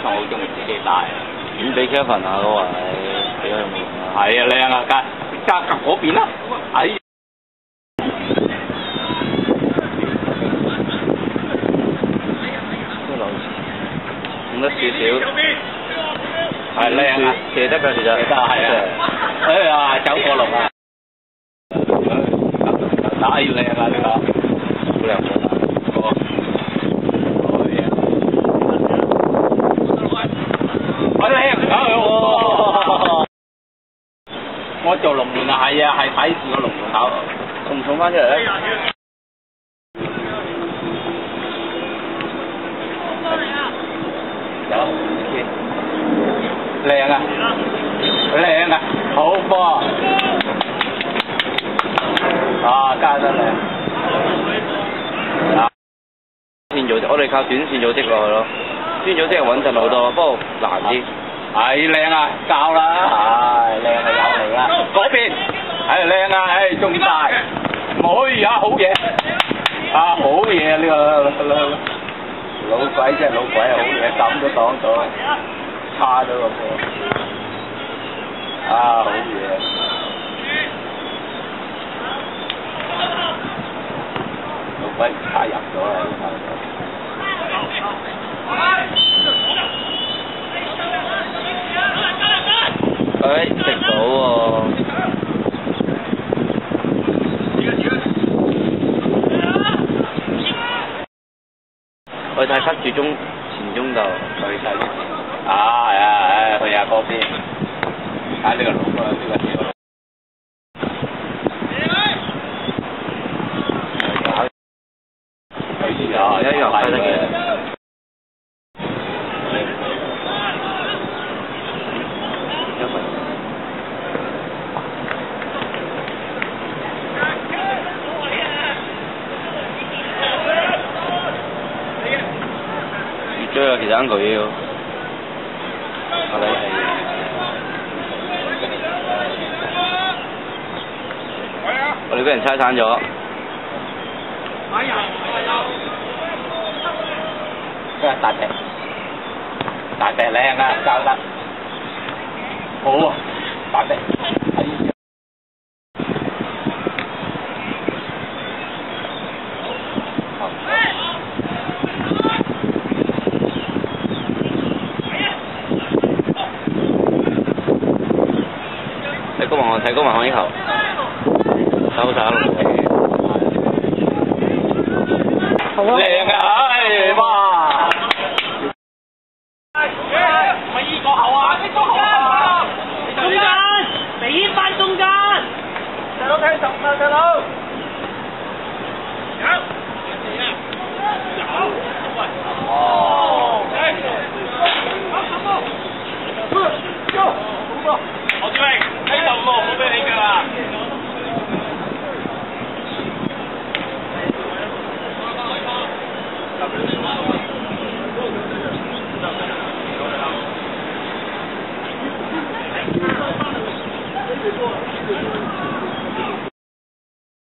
我好中意自己帶。 咁俾 Kevin 下嗰位，俾佢用啊。 係啊，靚啊，加嗰邊啦。哎。 咁得少少。 係靚啊， 射得㗎，其實。 射得係啊。哎呀，走過龍啊！打要靚啊呢個。好靚啊！我做龍門啊，係啊，係睇住個龍門口， 重唔重翻出嚟咧？ 有，靚啊，靚啊，好波啊，加得靚。 線組織，我哋靠短線組織落去咯。短線組織係穩陣好多，不過難啲。 係靚啊，教啦，係靚係有嚟啦。嗰邊係靚啊，唉中晒，哎呀好嘢，啊好嘢呢個老鬼真係老鬼啊，好嘢，咁都擋到，差咗個波，啊好嘢。老鬼差入咗啦， 食到喎。我哋太塞住前中就去晒。 啊係啊，去下嗰邊，睇呢個龍啊，呢個條。 一樣係得嘅。追啊，其實啱佢要。我哋俾人拆散咗。 大隻，大隻靚啊，教得好啊，大隻。 睇高文看呢球，收手。 靚啊！唉哇！咪依個後啊！呢個後啊！ 中間，俾翻中間。 細佬聽實啊，細佬。有。哦。好波。何志榮，睇就路好俾你㗎。